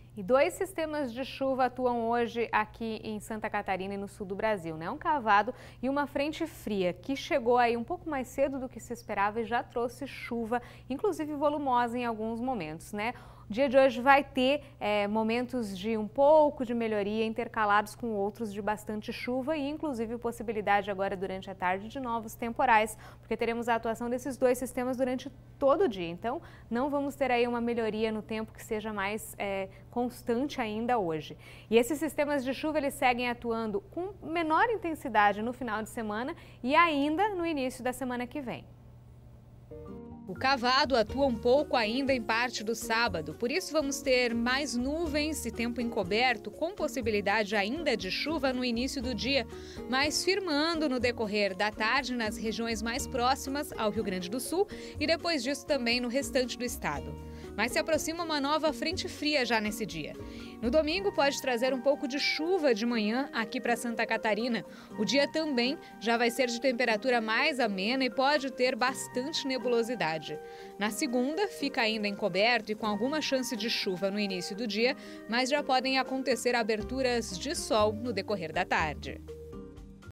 E dois sistemas de chuva atuam hoje aqui em Santa Catarina e no sul do Brasil, né? Um cavado e uma frente fria que chegou aí um pouco mais cedo do que se esperava e já trouxe chuva, inclusive volumosa em alguns momentos, né? O dia de hoje vai ter momentos de um pouco de melhoria intercalados com outros de bastante chuva e inclusive possibilidade agora durante a tarde de novos temporais, porque teremos a atuação desses dois sistemas durante todo o dia. Então não vamos ter aí uma melhoria no tempo que seja mais constante ainda hoje. E esses sistemas de chuva eles seguem atuando com menor intensidade no final de semana e ainda no início da semana que vem. O cavado atua um pouco ainda em parte do sábado, por isso vamos ter mais nuvens e tempo encoberto, com possibilidade ainda de chuva no início do dia, mas firmando no decorrer da tarde nas regiões mais próximas ao Rio Grande do Sul e depois disso também no restante do estado. Mas se aproxima uma nova frente fria já nesse dia. No domingo pode trazer um pouco de chuva de manhã aqui para Santa Catarina. O dia também já vai ser de temperatura mais amena e pode ter bastante nebulosidade. Na segunda, fica ainda encoberto e com alguma chance de chuva no início do dia, mas já podem acontecer aberturas de sol no decorrer da tarde.